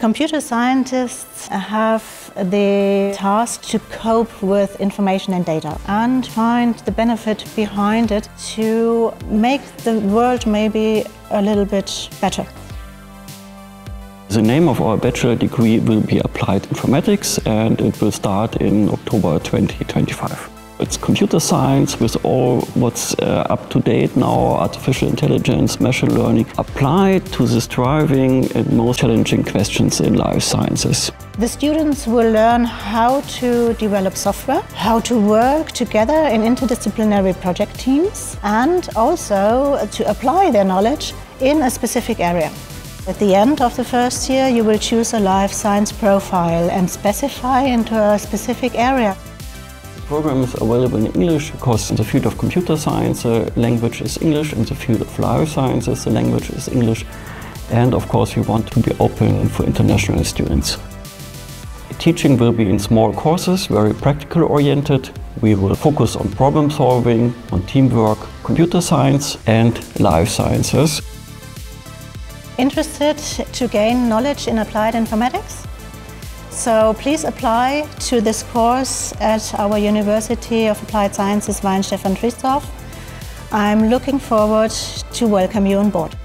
Computer scientists have the task to cope with information and data and find the benefit behind it to make the world maybe a little bit better. The name of our bachelor degree will be Applied Informatics, and it will start in October 2025. It's computer science with all what's up to date now, artificial intelligence, machine learning, applied to the driving and most challenging questions in life sciences. The students will learn how to develop software, how to work together in interdisciplinary project teams, and also to apply their knowledge in a specific area. At the end of the first year, you will choose a life science profile and specify into a specific area. The program is available in English because in the field of computer science, the language is English. In the field of life sciences, the language is English. And of course, we want to be open for international students. Teaching will be in small courses, very practical oriented. We will focus on problem solving, on teamwork, computer science and life sciences. Interested to gain knowledge in applied informatics? So please apply to this course at our University of Applied Sciences Weinstefan-Triesdorf. I'm looking forward to welcome you on board.